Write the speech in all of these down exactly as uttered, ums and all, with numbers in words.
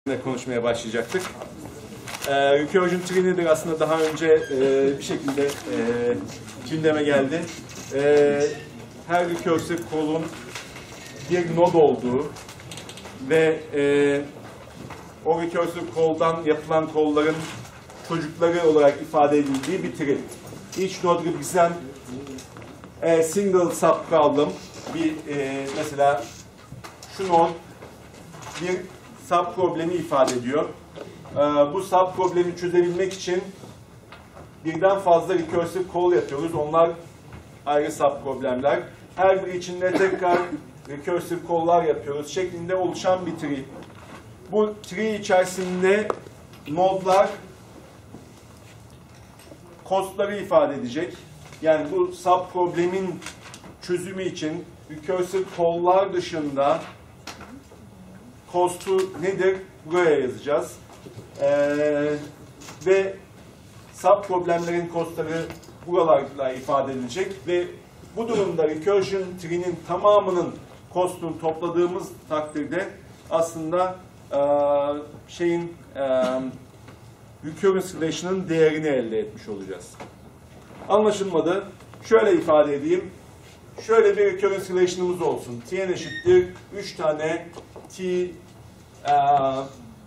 konuşmaya başlayacaktık. Ee, Recursion Trees aslında daha önce e, bir şekilde e, gündeme geldi. E, her recursive call'un bir node olduğu ve e, o recursive call'dan yapılan call'ların çocukları olarak ifade edildiği bir tree. Each node represent a single subproblem. Bir e, mesela şu node bir sub problemi ifade ediyor. Ee, bu sub problemi çözebilmek için birden fazla recursive call yapıyoruz. Onlar ayrı sub problemler. Her biri içinde tekrar recursive call'lar yapıyoruz şeklinde oluşan bir tree. Bu tree içerisinde node'lar cost'ları ifade edecek. Yani bu sub problemin çözümü için recursive call'lar dışında cost'u nedir? Buraya yazacağız. Ee, ve sub problemlerin cost'ları buralarla ifade edilecek ve bu durumda recursion tree'nin tamamının cost'unu topladığımız takdirde aslında e, şeyin e, recurrence relation'ın değerini elde etmiş olacağız. Anlaşılmadı. Şöyle ifade edeyim. Şöyle bir recurrence relation'ımız olsun. T'ye eşittir üç tane T Uh,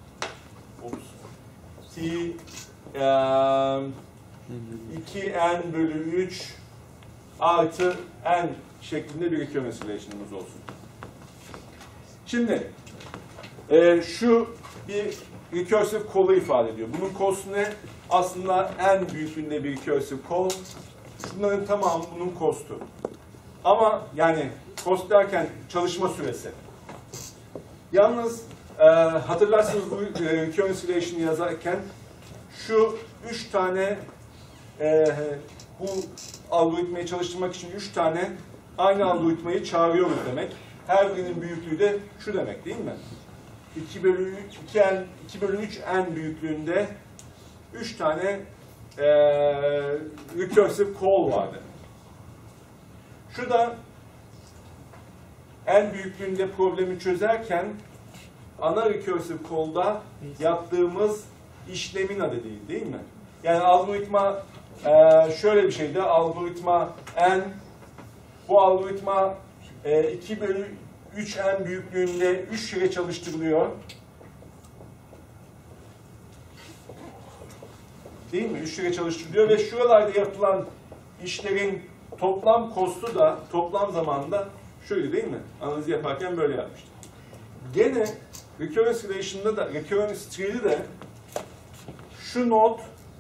T uh, iki n bölü üç artı n şeklinde bir recurrence relation'ımız olsun. Şimdi e, şu bir recursive call'u ifade ediyor. Bunun cost'u ne? Aslında n büyüklüğünde bir recursive call. Şunların tamamı bunun cost'u. Ama yani cost derken çalışma süresi. Yalnız e, hatırlarsınız bu e, recurrence relation'ı yazarken şu üç tane e, bu algoritmayı çalıştırmak için üç tane aynı algoritmayı çağırıyoruz demek. Her birinin büyüklüğü de şu demek değil mi? iki bölü üç, iki bölü üç n büyüklüğünde üç tane e, recursive call vardı. Şu da n büyüklüğünde problemi çözerken ana recursive call'da yaptığımız işlemin adı değil, değil mi? Yani algoritma e, şöyle bir şeydi. Algoritma n, bu algoritma e, iki bölü üç n büyüklüğünde üç kere çalıştırılıyor. Değil mi? üç kere çalıştırılıyor ve şuralarda yapılan işlerin toplam cost'u da toplam zamanda şöyle değil mi? Analizi yaparken böyle yapmıştık. Gene recurrence relation'da da, recurrence tree'de de şu node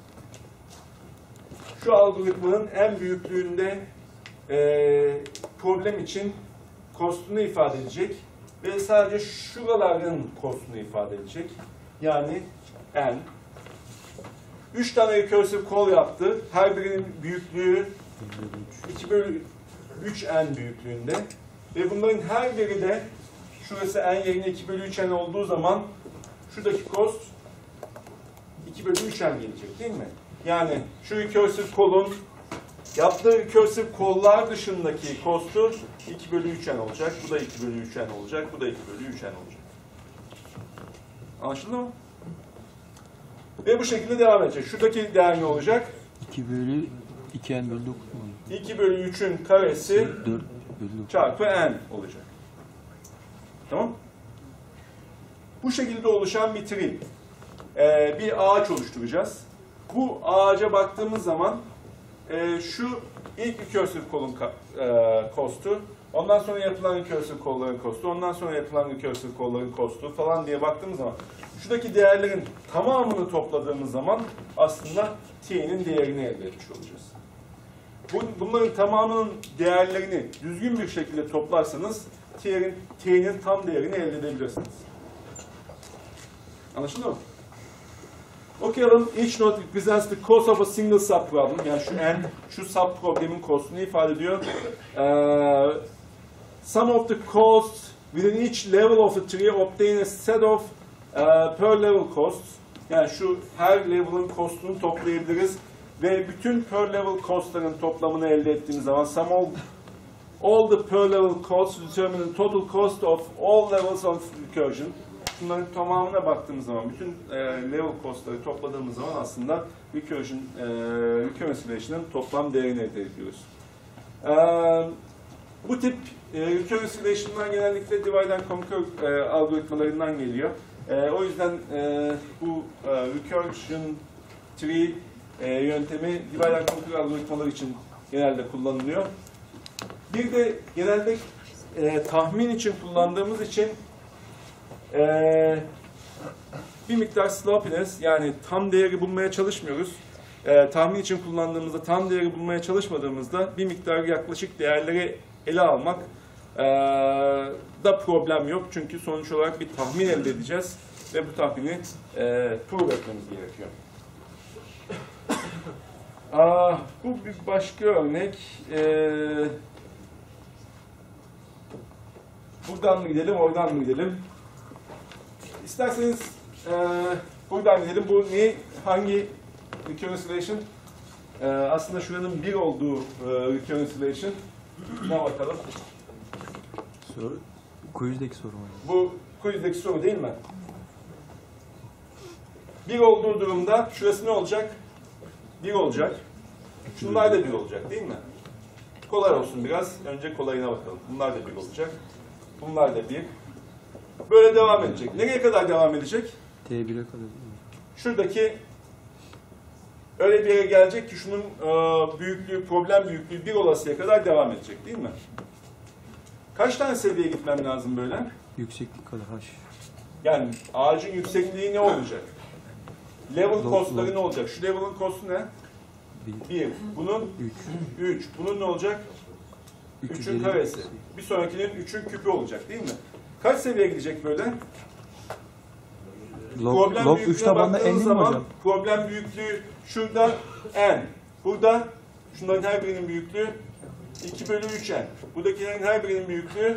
şu algoritmanın en büyüklüğünde e, problem için cost'unu ifade edecek ve sadece şuraların cost'unu ifade edecek. Yani n. üç tane recursive call yaptı. Her birinin büyüklüğü iki bölü üç n büyüklüğünde ve bunların her biri de şurası n yerine iki bölü üç n olduğu zaman şuradaki cost iki bölü üç n gelecek değil mi? Yani şu recursive call'un yaptığı recursive call'lar dışındaki cost'u iki bölü üç n olacak. Bu da iki bölü üç n olacak. Bu da iki bölü üç n olacak. Anlaşıldı mı? Ve bu şekilde devam edecek. Şuradaki değer ne olacak? iki bölü iki n bölü dokuz mu olacak? iki bölü üçün karesi dört bölü dokuz çarpı n olacak. Tamam? Bu şekilde oluşan bir tree. Ee, bir ağaç oluşturacağız. Bu ağaca baktığımız zaman e, şu ilk recursive call'un e, cost'u, ondan sonra yapılan recursive call'ların cost'u, ondan sonra yapılan recursive call'ların cost'u falan diye baktığımız zaman şuradaki değerlerin tamamını topladığımız zaman aslında t'nin değerini elde etmiş olacağız. Bunların tamamının değerlerini düzgün bir şekilde toplarsanız t'nin t'nin tam değerini elde edebilirsiniz. Anlaşıldı mı? Okuyalım. Each node represents the cost of a single subproblem. Yani şu n, şu subproblemin cost'unu ifade ediyor. Uh, some of the costs within each level of the tree obtain a set of uh, per level costs. Yani şu her level'ın cost'unu toplayabiliriz ve bütün per level cost'ların toplamını elde ettiğimiz zaman sum of all the per level costs determine the total cost of all levels of recursion. Bunların tamamına baktığımız zaman, bütün e, level cost'ları topladığımız zaman aslında Recursion, e, Recursion Relation'ın toplam değerini elde ediyoruz. E, bu tip e, Recursion Relation'lar genellikle divide and conquer e, algoritmalarından geliyor. E, o yüzden e, bu e, Recursion Tree e, yöntemi divide and conquer algoritmalar için genelde kullanılıyor. Bir de genelde e, tahmin için kullandığımız için e, bir miktar sloppiness, yani tam değeri bulmaya çalışmıyoruz. E, tahmin için kullandığımızda tam değeri bulmaya çalışmadığımızda bir miktar yaklaşık değerleri ele almak e, da problem yok. Çünkü sonuç olarak bir tahmin elde edeceğiz ve bu tahmini e, prove etmemiz gerekiyor. Aa, bu bir başka örnek. Ee, buradan mı gidelim, oradan mı gidelim? İsterseniz e, buradan gidelim. Bu ne? Hangi recursion relation? Ee, aslında şuranın bir olduğu e, recursion relation. Ne bakalım? Soru, quiz'deki soru mu? Bu quiz'deki soru değil mi? Bir olduğu durumda şurası ne olacak? Bir olacak. Şunlar da bir olacak değil mi? Kolay olsun biraz. Önce kolayına bakalım. Bunlar da bir olacak. Bunlar da bir. Böyle devam edecek. Nereye kadar devam edecek? T bir'e kadar değil mi? Şuradaki öyle bir yere gelecek ki şunun e, büyüklüğü, problem büyüklüğü bir olasıya kadar devam edecek değil mi? Kaç tane seviyeye gitmem lazım böyle? Yükseklik kadar H. Yani ağacın yüksekliği ne olacak? Level Lo- cost'ları lo- ne olacak? Şu level'ın cost'u ne? bir. bir. Bunun üç. üç. Bunun ne olacak? üç üçün üzeri karesi. Bir sonrakinin üçün küpü olacak değil mi? Kaç seviyeye gidecek böyle? Log, Problem log üç büyüklüğüne tabanlı baktığınız n mi zaman hocam? problem büyüklüğü şurada n. Burada şunların her birinin büyüklüğü iki bölü üç n. Buradakilerin her birinin büyüklüğü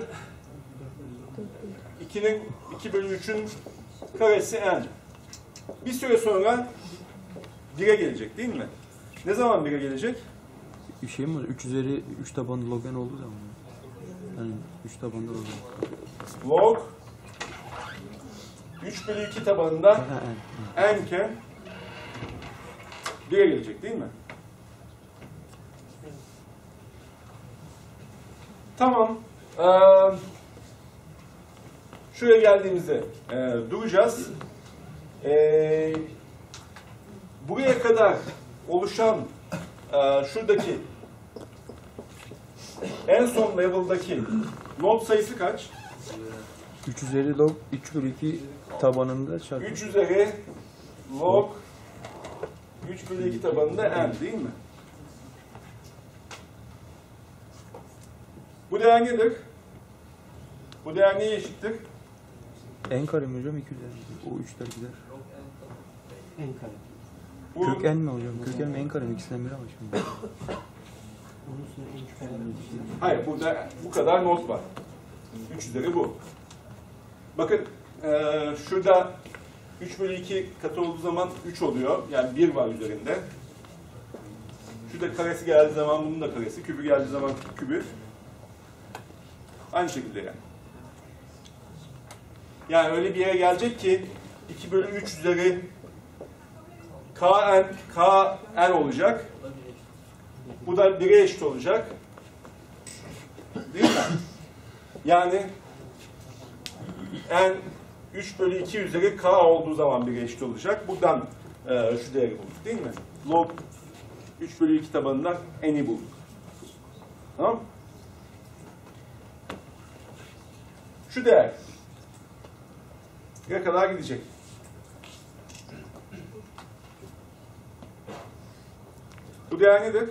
ikinin iki bölü üçün karesi n. Bir süre sonra bire gelecek değil mi? Ne zaman bire gelecek? Bir şey mi var? üç üzeri üç tabanlı log n olduğu zaman mı? Yani üç tabanlı log n. Log üç bölü iki tabanında Ha, n. n iken bire gelecek değil mi? Tamam. Ee, şuraya geldiğimizde e, duracağız. E, buraya kadar oluşan e, şuradaki en son level'daki node sayısı kaç? üç üzeri log üç bölü iki tabanında çarpı. üç üzeri log üç bölü iki tabanında n değil mi? Bu değer nedir? Bu değer neye eşittir? N kare mi hocam? iki üzeri. O üçler gider. En kare. Bu, Kök n mi hocam? Kök n mi n kare mi? İkisinden biri ama şimdi. Onun üstüne en kare bir şey. hayır, burada bu kadar not var. üç üzeri bu. Bakın eee, şurada üç bölü iki katı olduğu zaman üç oluyor. Yani bir var üzerinde. Şurada karesi geldiği zaman bunun da karesi. Kübü geldiği zaman kübü. Aynı şekilde yani. Yani öyle bir yere gelecek ki iki bölü üç üzeri kn, kn olacak. Bu da bire eşit olacak. Değil mi? Yani n üç bölü iki üzeri k olduğu zaman bire eşit olacak. Buradan e, şu değeri bulduk değil mi? Log üç bölü iki tabanından n'i bulduk. Tamam mı? Şu değer ne kadar gidecek? Bu değer nedir?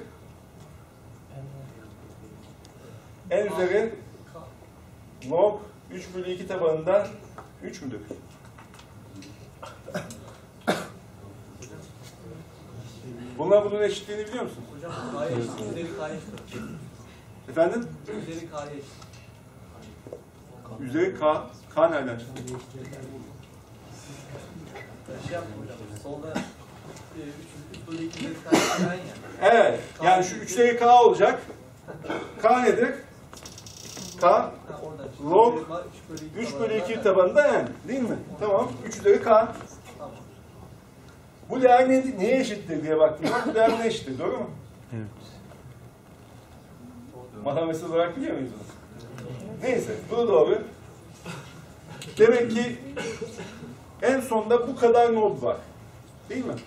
N üzeri log üç bölü iki tabanında üç müdür? Bunlar bunun eşitliğini biliyor musun? Hocam K'ya eşit, üzeri K'ya eşit. Efendim? Üzeri K'ya eşit. Üzeri K. K nereden çıktı? Şey yapma hocam, solda üç bölü iki üzeri K'ya eşit ya. Evet. Yani şu üç üzeri K olacak. K nedir? K Ha, orada. log üç bölü iki tabanında n. Değil mi? Tamam. üç üzeri k. Bu değer ne, neye eşittir diye baktım. Bu değer neye eşittir? Doğru mu? Evet. Matematiksel olarak biliyor muyuz bunu? Neyse. Bu da doğru. Demek ki en sonda bu kadar node var. Değil mi?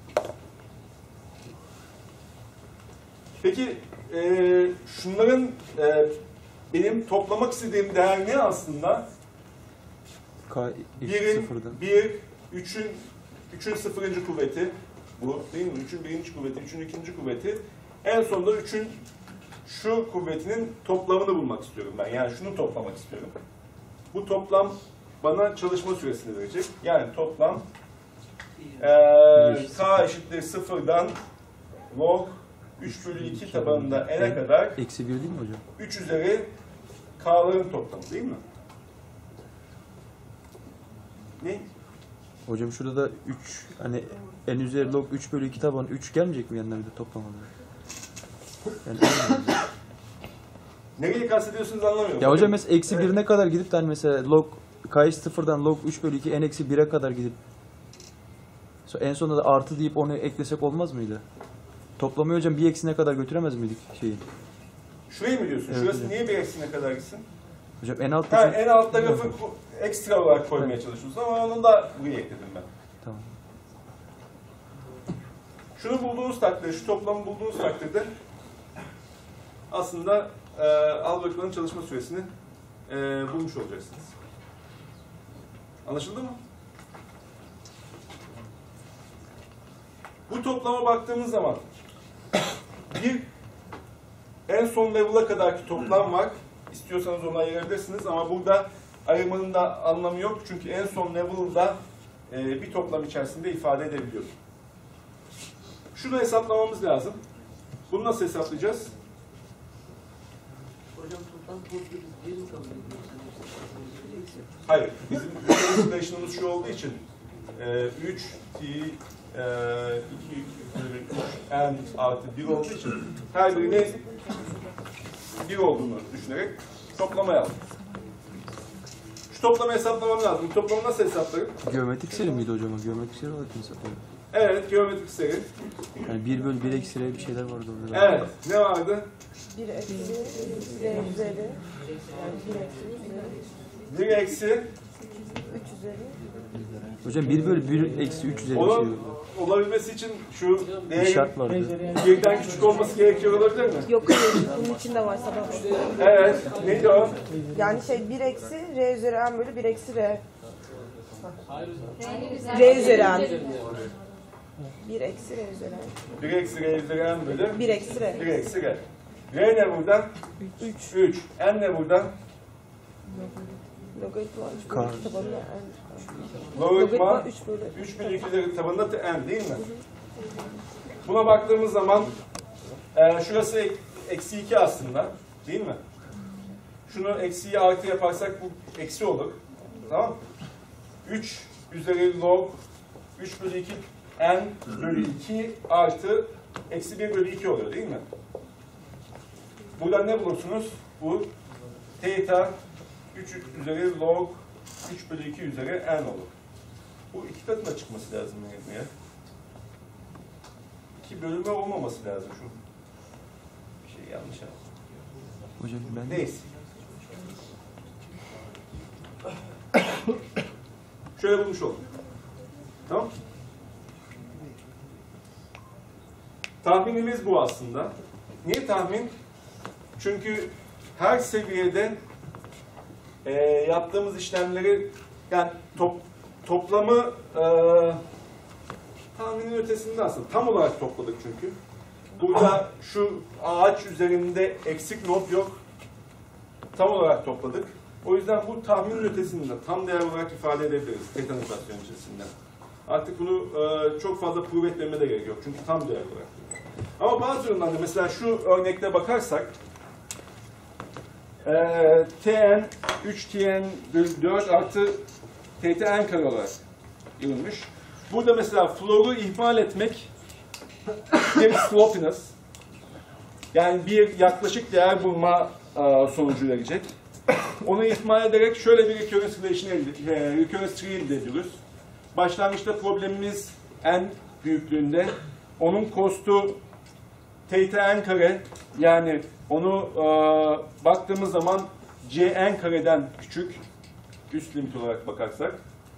Peki e, şunların e, benim toplamak istediğim değer ne aslında? K birin, sıfırdan. bir, üçün, üçün sıfırıncı kuvveti bu değil mi? üçün birinci kuvveti, üçün ikinci kuvveti. En sonunda üçün şu kuvvetinin toplamını bulmak istiyorum ben. Yani şunu toplamak istiyorum. Bu toplam bana çalışma süresini verecek. Yani toplam e, k eşittir sıfırdan log üç bölü iki tabanında n'e kadar Eksi bir değil mi hocam? üç üzeri k'ların toplamı değil mi? Ne? Hocam şurada da üç, hani n üzeri log üç bölü iki taban üç gelmeyecek mi yanına bir de toplamada? Yani Nereyi kastediyorsunuz anlamıyorum. ya hocam mesela eksi Evet. birine kadar gidip de hani mesela log k sıfırdan log üç bölü iki n eksi bire kadar gidip so- en sonunda da artı deyip onu eklesek olmaz mıydı? Toplamayı hocam bir eksine kadar götüremez miydik şeyi? Şurayı mı diyorsun? Evet, Şurası hocam. niye bir eksine kadar gitsin? Hocam en altta Ha, en alt tarafı ko- ekstra olarak koymaya çalışıyorsun ama onu da buraya ekledim ben. Tamam. Şunu bulduğunuz takdirde, şu toplamı bulduğunuz takdirde aslında e, algoritmanın çalışma süresini e, bulmuş olacaksınız. Anlaşıldı mı? Bu toplama baktığımız zaman bir en son level'a kadarki toplam var. İstiyorsanız onu ayırabilirsiniz ama burada ayırmanın da anlamı yok. Çünkü en son level'da e, bir toplam içerisinde ifade edebiliyoruz. Şunu hesaplamamız lazım. Bunu nasıl hesaplayacağız? Hocam toplam kodlu biz bir mi kabul ediyoruz? Hayır. Bizim representation'ımız şu olduğu için e, üç t e, iki n artı bir olduğu için her birine bir olduğunu düşünerek toplama yaptık. Şu toplamı hesaplamam lazım. Bu toplamı nasıl hesaplarım? Geometrik seri miydi hocam? o? Geometrik seri olarak mı hesapladık? Evet, geometrik seri. Yani bir bölü bir eksi R bir şeyler vardı orada. Evet, ne vardı? bir eksi R üzeri, yani bir eksi bir eksi üç üzeri. Hocam bir bölü bir eksi üç üzeri bir şey onun vardı. olabilmesi için şu Bir değerin şart vardı. birden küçük olması gerekiyor olabilir mi? Yok hayır, bunun içinde var sabah. Evet, neydi o? Yani şey bir eksi R üzeri n bölü bir eksi R. R üzeri n. bir eksi R üzeri n. bir eksi r üzeri n bölü bir eksi R. bir eksi r. R ne buradan? üç. üç. N ne buradan? Logaritma üç Kar. bölü iki tabanında n. Logaritma Logaritma üç bölü üç bölü iki üzeri tabanında n değil mi? Buna baktığımız zaman e, şurası ek- eksi iki aslında değil mi? Şunu eksiyi artı yaparsak bu eksi olur. Tamam mı? üç üzeri log üç bölü iki n bölü iki artı eksi bir bölü iki oluyor değil mi? Buradan ne bulursunuz? Bu theta üç üzeri log üç bölü iki üzeri n olur. Bu iki katına çıkması lazım ya. İki bölüme olmaması lazım şu. Bir şey yanlış yaptım. Hocam ben Neyse. Şöyle bulmuş oldum. Tamam. Tahminimiz bu aslında. Niye tahmin? Çünkü her seviyede e, yaptığımız işlemleri yani top, toplamı e, tahminin ötesinde aslında. Tam olarak topladık çünkü. Burada şu ağaç üzerinde eksik not yok. Tam olarak topladık. O yüzden bu tahminin ötesinde tam değer olarak ifade edebiliriz theta notasyonu içerisinde. Artık bunu e, çok fazla prove etmeme de gerek yok. Çünkü tam değer olarak. Ama bazı durumlarda mesela şu örnekte bakarsak e, Tn üç Tn bölü dört artı Tt n kare olarak görülmüş. Burada mesela flow'u ihmal etmek bir sloppiness. Yani bir yaklaşık değer bulma e, sonucu verecek. Onu ihmal ederek şöyle bir recurrence relation elde, e, recurrence tree elde ediyoruz. Başlangıçta problemimiz n büyüklüğünde. Onun costu theta n kare, yani onu e, baktığımız zaman cn kareden küçük, üst limit olarak bakarsak.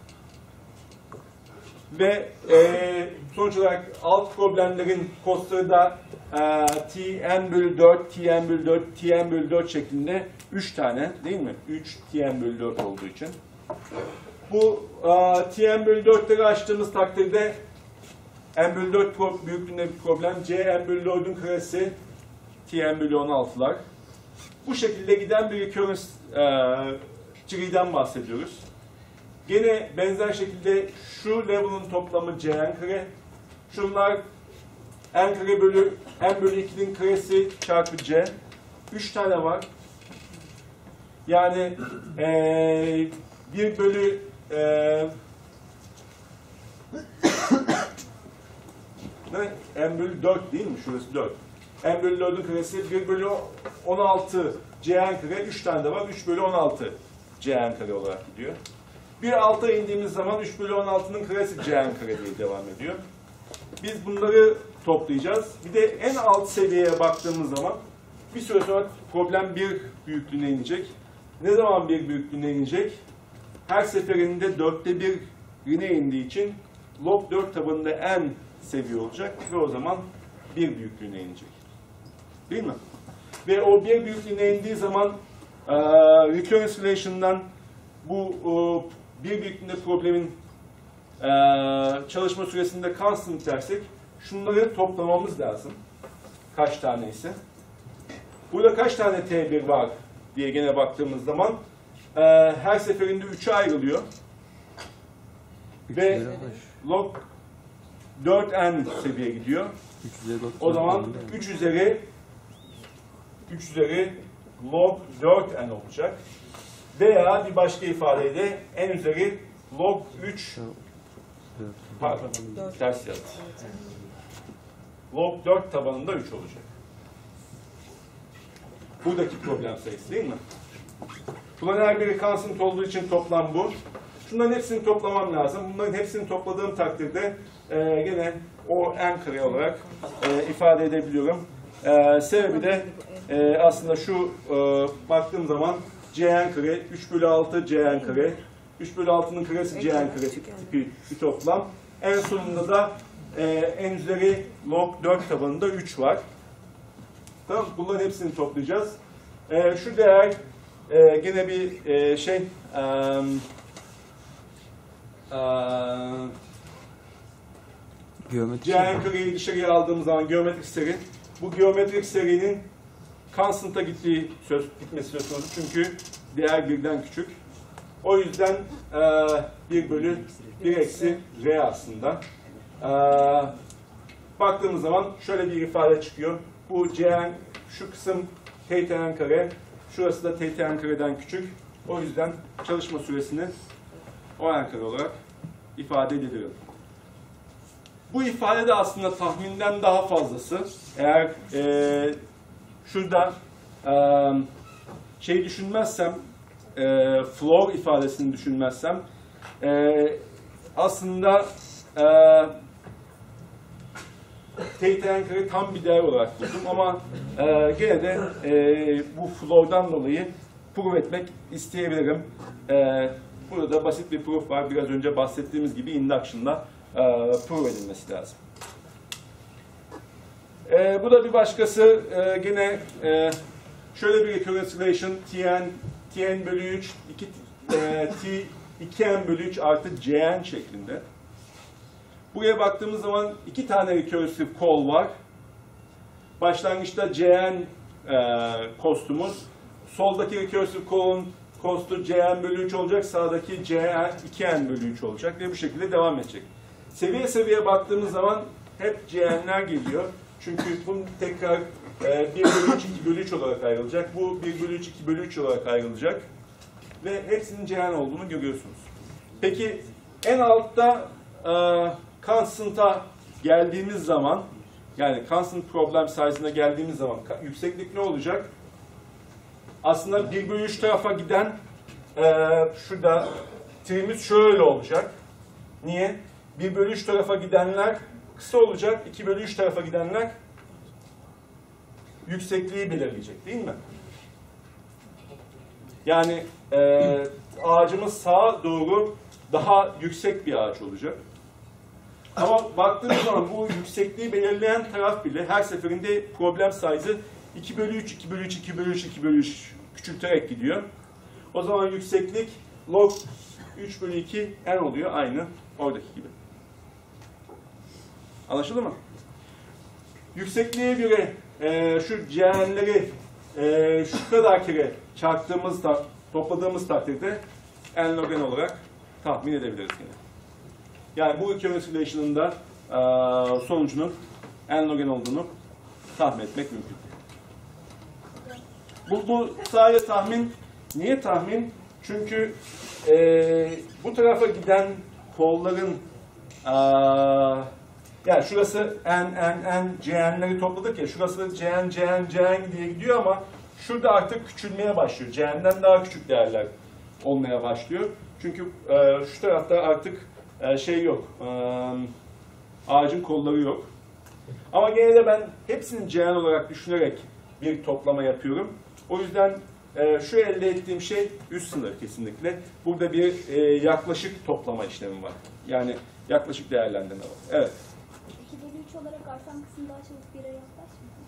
Ve e, sonuç olarak alt problemlerin costları da e, tn bölü dört, tn bölü dört, tn bölü dört şeklinde üç tane değil mi? üç tn bölü dört olduğu için. Bu e, tn bölü dörtleri açtığımız takdirde n bölü dört büyüklüğünde bir problem. cn bölü dördün karesi tn bölü on altılar. Bu şekilde giden bir recurrence e, tree'den bahsediyoruz. Gene benzer şekilde şu level'ın toplamı cn kare. Şunlar n kare bölü n bölü ikinin karesi çarpı c. üç tane var. Yani ee, bir bölü ee, ne? n bölü dört değil mi? Şurası dört. N bölü dördün karesi bir bölü on altı cn kare. üç tane de var. üç bölü on altı cn kare olarak gidiyor. Bir alta indiğimiz zaman üç bölü on altının karesi cn kare diye devam ediyor. Biz bunları toplayacağız. Bir de en alt seviyeye baktığımız zaman bir süre sonra problem bir büyüklüğüne inecek. Ne zaman bir büyüklüğüne inecek? Her seferinde dörtte birine indiği için log dört tabanında n seviye olacak ve o zaman bir büyüklüğüne inecek. Değil mi? Ve o bir büyüklüğüne indiği zaman e, recurrence relation'dan bu e, bir büyüklüğünde problemin e, çalışma süresinde constant dersek şunları toplamamız lazım. Kaç tane ise. Burada kaç tane T bir var diye gene baktığımız zaman e, her seferinde üçe ayrılıyor. Ve log dört n seviye gidiyor. O zaman üç üzeri üç üzeri log dört n olacak. Veya bir başka ifadeyle n üzeri log üç pardon, ters yazdım. Log dört tabanında üç olacak. Buradaki problem sayısı değil mi? Bunların her biri constant olduğu için toplam bu. Şunların hepsini toplamam lazım. Bunların hepsini topladığım takdirde e, gene o n kare olarak e, ifade edebiliyorum. E, sebebi de e, aslında şu e, baktığım zaman cn kare, üç bölü altı cn kare, üç bölü altının karesi cn kare tipi bir toplam. En sonunda da e, n üzeri log dört tabanında üç var. Tamam, bunların hepsini toplayacağız. E, şu değer e, gene bir e, şey e, e, Geometri. cn kareyi dışarıya aldığımız zaman geometrik seri, bu geometrik serinin constant'a gittiği söz, gitmesi söz konusu çünkü değer birden küçük. O yüzden e, bir bölü bir eksi r aslında. E, baktığımız zaman şöyle bir ifade çıkıyor. Bu cn, şu kısım theta n kare, şurası da theta n kareden küçük. O yüzden çalışma süresini o n kare olarak ifade ediliyor. Bu ifade de aslında tahminden daha fazlası. Eğer e, şurada e, şey düşünmezsem, e, floor ifadesini düşünmezsem, e, aslında e, theta n kare tam bir değer olarak buldum ama e, gene de e, bu floor'dan dolayı prove etmek isteyebilirim. E, burada basit bir proof var. Biraz önce bahsettiğimiz gibi induction'da e, prove edilmesi lazım. E, bu da bir başkası. E, gene e, şöyle bir recurrence relation tn, tn bölü üç, iki, e, t iki n bölü üç artı cn şeklinde. Buraya baktığımız zaman iki tane recursive call var. Başlangıçta cn e, costumuz. Soldaki recursive call'un costu cn bölü üç olacak. Sağdaki cn iki n bölü üç olacak ve bu şekilde devam edecek. Seviye seviye baktığımız zaman hep cn'ler geliyor. Çünkü bunun tekrar e, bir bölü üç, iki bölü üç olarak ayrılacak. Bu bir bölü üç, iki bölü üç olarak ayrılacak. Ve hepsinin cn olduğunu görüyorsunuz. Peki en altta e, constant'a geldiğimiz zaman, yani constant problem size'ına geldiğimiz zaman yükseklik ne olacak? aslında bir bölü üç tarafa giden eee şurada treemiz şöyle olacak. Niye? bir bölü üç tarafa gidenler kısa olacak, iki bölü üç tarafa gidenler yüksekliği belirleyecek değil mi? Yani e, ağacımız sağa doğru daha yüksek bir ağaç olacak. Ama baktığımız zaman bu yüksekliği belirleyen taraf bile her seferinde problem size'ı iki bölü üç, iki bölü üç, iki bölü üç, iki bölü üç küçülterek gidiyor. O zaman yükseklik log üç bölü iki n oluyor, aynı oradaki gibi. Anlaşıldı mı? Yüksekliğe göre e, şu C N'leri e, şu kadar kere çarptığımızda, topladığımız takdirde n log n olarak tahmin edebiliriz yine. Yani bu recursion relation'ın da e, sonucunun n log n olduğunu tahmin etmek mümkün. Bu, bu sadece tahmin. Niye tahmin? Çünkü e, bu tarafa giden kolların e, yani şurası n, n, n, C N'leri topladık ya, şurası C N, C N, C N diye gidiyor ama şurada artık küçülmeye başlıyor. C N'den daha küçük değerler olmaya başlıyor. Çünkü e, şu tarafta artık e, şey yok, e, ağacın kolları yok. Ama gene de ben hepsini C N olarak düşünerek bir toplama yapıyorum. O yüzden e, şu elde ettiğim şey üst sınır kesinlikle. Burada bir e, yaklaşık toplama işlemi var. Yani yaklaşık değerlendirme var. Evet. iki bölü üç olarak artan kısım daha çabuk bire yaklaşmıyor.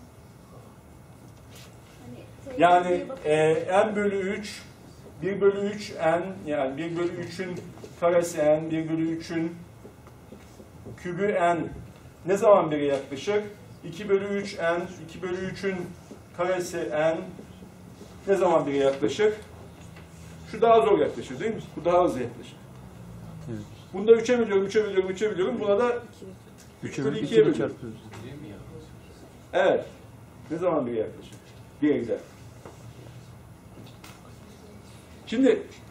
Hani Yani e, n bölü üç, bir bölü üç n, yani bir bölü üçün karesi n, bir bölü üçün kübü n ne zaman bire yaklaşır? iki bölü üç n, iki bölü üçün karesi n ne zaman bire yaklaşır? Şu daha zor yaklaşır değil mi? Bu daha hızlı yaklaşır. Evet. Bunda üçe bölüyorum, üçe bölüyorum, üçe bölüyorum. Buna da üç bölü ikiye bölüyorum. çarpıyoruz. Evet. Ne zaman bire yaklaşır? Bire gider. Şimdi